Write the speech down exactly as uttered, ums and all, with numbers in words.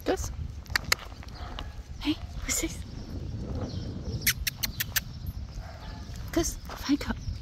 Kuss. Hey, was ist das? Kuss auf Heiko.